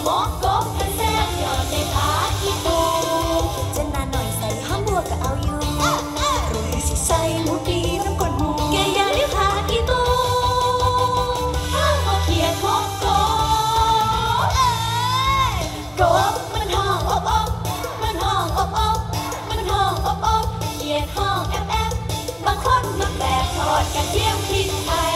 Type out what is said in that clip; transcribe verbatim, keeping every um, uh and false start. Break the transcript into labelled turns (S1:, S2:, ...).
S1: หมกกบกันแซ่บยอดในผาอีตูจะนานหน่อยใส่ห้ามบัวก็เอาอยู่รุ่งสิใส่หมูปีน้ำก้นหมูแกอย่าเลี้ยงผาอีตูห้ามเอาเขียดหมกกบกบมันห้องอบอบมันห้องอบอบมันห้องอบอบเขียดห้องแอบแอบบางคนมันแบบทอดกระเทียมพริกไทย